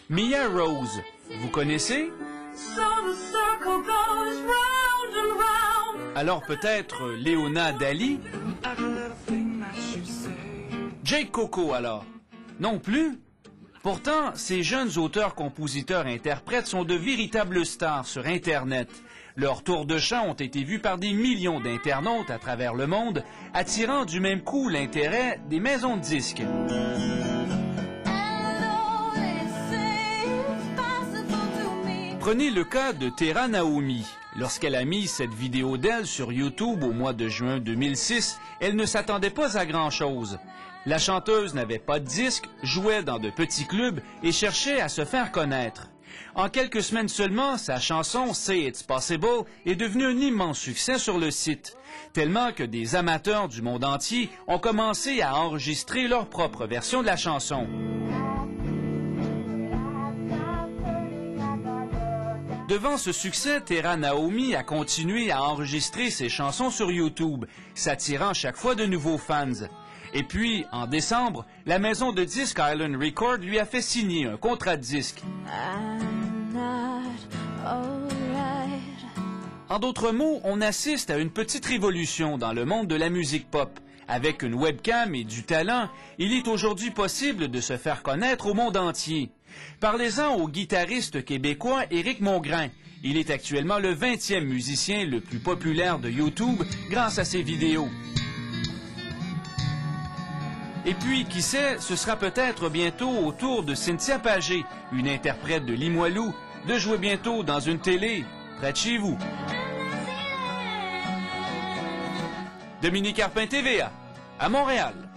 Mia Rose, vous connaissez? Alors peut-être Léona Dali? Jake Coco alors? Non plus? Pourtant, ces jeunes auteurs, compositeurs, interprètes sont de véritables stars sur Internet. Leurs tours de chant ont été vus par des millions d'internautes à travers le monde, attirant du même coup l'intérêt des maisons de disques. Prenez le cas de Tera Naomi. Lorsqu'elle a mis cette vidéo d'elle sur YouTube au mois de juin 2006, elle ne s'attendait pas à grand-chose. La chanteuse n'avait pas de disque, jouait dans de petits clubs et cherchait à se faire connaître. En quelques semaines seulement, sa chanson « Say It's Possible » est devenue un immense succès sur le site, tellement que des amateurs du monde entier ont commencé à enregistrer leur propre version de la chanson. Devant ce succès, Tera Naomi a continué à enregistrer ses chansons sur YouTube, s'attirant chaque fois de nouveaux fans. Et puis, en décembre, la maison de disques Island Records lui a fait signer un contrat de disque. En d'autres mots, on assiste à une petite révolution dans le monde de la musique pop. Avec une webcam et du talent, il est aujourd'hui possible de se faire connaître au monde entier. Parlez-en au guitariste québécois Éric Mongrain. Il est actuellement le 20e musicien le plus populaire de YouTube grâce à ses vidéos. Et puis, qui sait, ce sera peut-être bientôt au tour de Cynthia Pagé, une interprète de Limoilou, de jouer bientôt dans une télé près de chez vous. Dominique Arpin TVA, à Montréal.